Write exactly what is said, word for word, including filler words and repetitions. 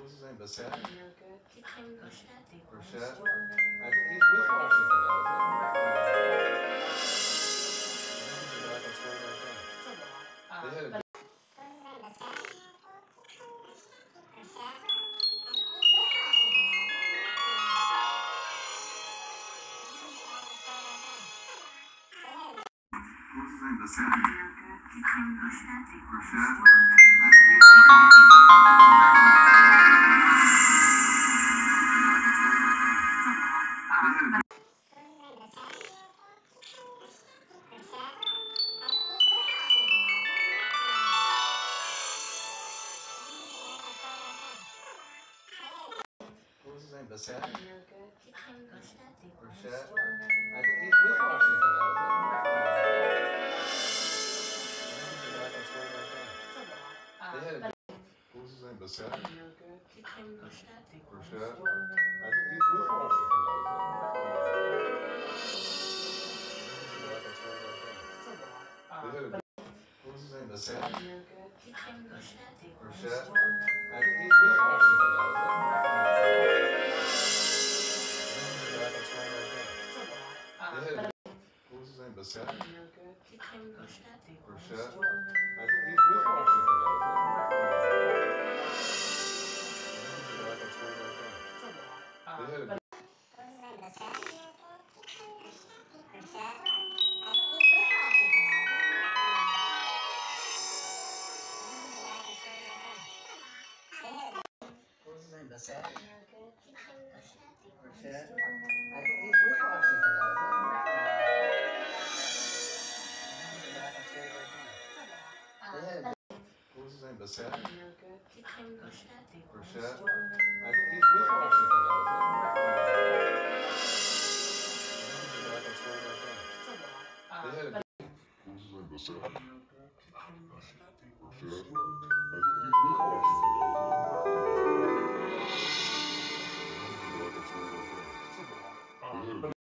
What's his name? Bassett? Rochette. Rochette? I think he's with Washington now, isn't he? They had a What's his name? Bassett? Rochette? I think he's with Washington. What's his name? Bassett? Rochette? I think he's with Washington now, isn't he? They had a What's his name? Bassett? Rochette? I think he's with Washington now, isn't he? They had a What's his name? Bassett? Rochette? I think he's with Washington now, isn't he? They had a What's his name? Bassett? Rochette? I think he's with Washington now, isn't he? They had a What's his name? Bassett? Rochette? I think he's with Washington now, isn't he? They had a What's his name? Bassett? Rochette? I think he's with Washington now, isn't he? They had a What's his name? Bassett? Rochette? I think he's with Washington.